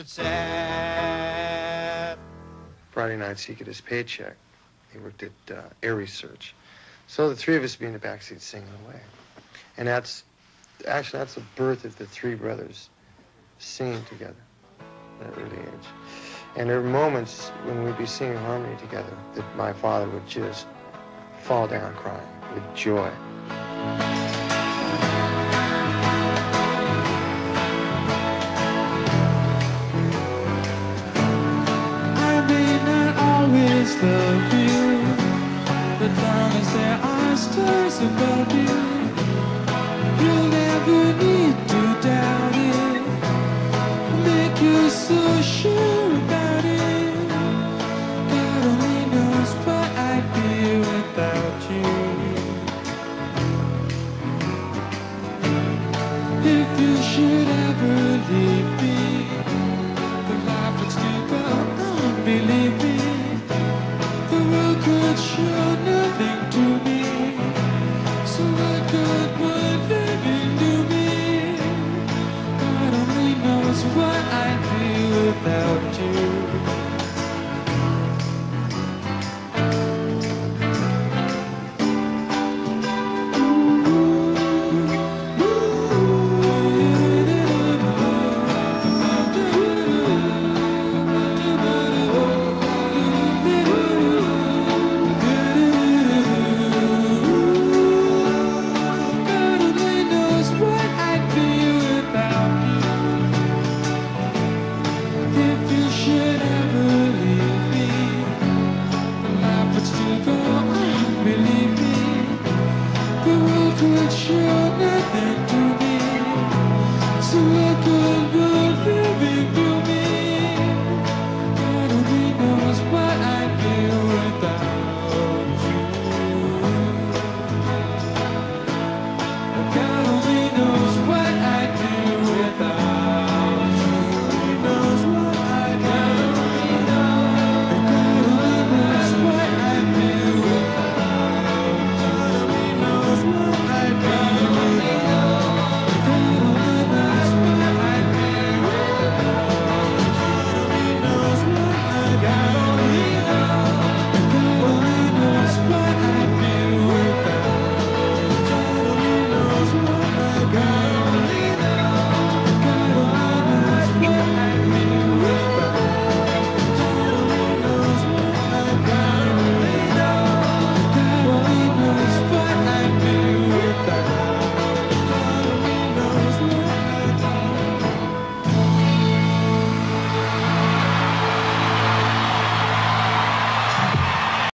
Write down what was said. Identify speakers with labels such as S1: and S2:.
S1: sad.
S2: Friday nights he get his paycheck. He worked at Air Research. So the three of us be in the backseat singing away. And that's the birth of the three brothers singing together at an early age. And there were moments when we'd be singing harmony together that my father would just fall down crying with joy.
S3: I may not always love you, but long as there are stars above you, you'll never need to doubt it. Make you so sure about it. God only knows what I'd be without you. If you should ever leave me, the life would still go on, believe me. The world could show nothing to me, so what good would living do me? God only knows what I'd be without you.